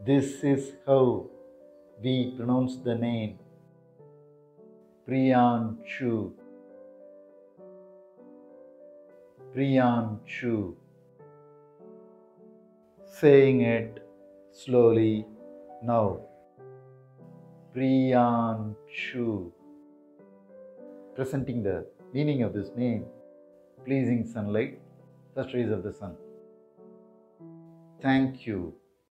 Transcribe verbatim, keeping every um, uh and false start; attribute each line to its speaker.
Speaker 1: This is how we pronounce the name Priyanshu. Priyanshu. Saying it slowly now. Priyanshu. Presenting the meaning of this name: pleasing sunlight, first rays of the sun. Thank you.